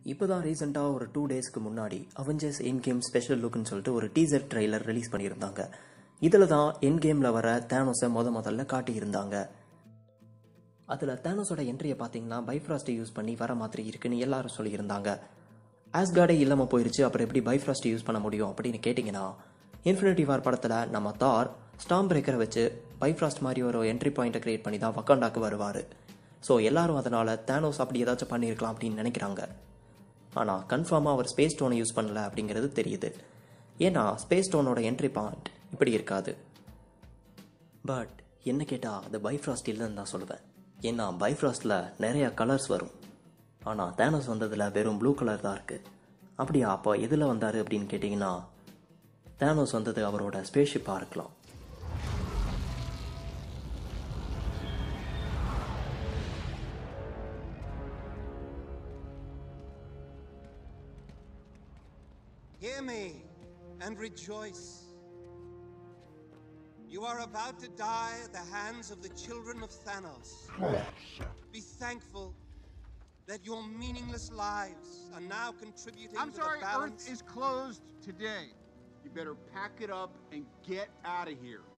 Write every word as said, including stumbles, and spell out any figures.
இப்போ தான் ரீசெண்டாக ஒரு டூ டேஸ்க்கு முன்னாடி அவெஞ்சர்ஸ் என் கேம் ஸ்பெஷல் லுக்னு சொல்லிட்டு ஒரு டீசர் ட்ரெய்லர் ரிலீஸ் பண்ணியிருந்தாங்க. இதில் தான் என் கேமில் வர தேனோஸை முத முதல்ல காட்டியிருந்தாங்க. அதில் தேனோஸோட என்ட்ரியை பார்த்தீங்கன்னா பைஃப்ராஸ்ட்டை யூஸ் பண்ணி வர மாதிரி இருக்குன்னு எல்லாரும் சொல்லியிருந்தாங்க. ஆஸ்கார்டே இல்லாமல் போயிருச்சு, அப்புறம் எப்படி பைஃப்ராஸ்ட்டை யூஸ் பண்ண முடியும் அப்படின்னு கேட்டிங்கன்னா, இன்ஃபினிட்டி வார் படத்தில் நம்ம தார் ஸ்டாம் பிரேக்கரை வச்சு பைஃப்ராஸ்ட் மாதிரி ஒரு என்ட்ரி பாயிண்ட்டை கிரியேட் பண்ணி தான் வக்காண்டாக்கு வருவார். ஸோ எல்லாரும் அதனால் தேனோஸ் அப்படி ஏதாச்சும் பண்ணியிருக்கலாம் அப்படின்னு நினைக்கிறாங்க. ஆனால் கன்ஃபார்மாக அவர் ஸ்பேஸ் ஸ்டோனை யூஸ் பண்ணல அப்படிங்கிறது தெரியுது. ஏன்னா ஸ்பேஸ் ஸ்டோனோட என்ட்ரி பாயிண்ட் இப்படி இருக்காது. பட் என்ன கேட்டால் அது பைஃப்ராஸ்ட் இல்லைன்னு தான் சொல்லுவேன். ஏன்னா பைஃப்ராஸ்டில் நிறையா கலர்ஸ் வரும், ஆனால் தேனோஸ் வந்ததில் வெறும் ப்ளூ கலர் தான் இருக்குது. அப்படியா, அப்போ எதில் வந்தார் அப்படின்னு கேட்டிங்கன்னா, தேனோஸ் வந்தது அவரோட ஸ்பேஸ்ஷிப்பாக இருக்கலாம். Hear me and rejoice. You are about to die at the hands of the children of Thanos. Be thankful that your meaningless lives are now contributing I'm to sorry, the balance. Earth is closed today. You better pack it up and get out of here.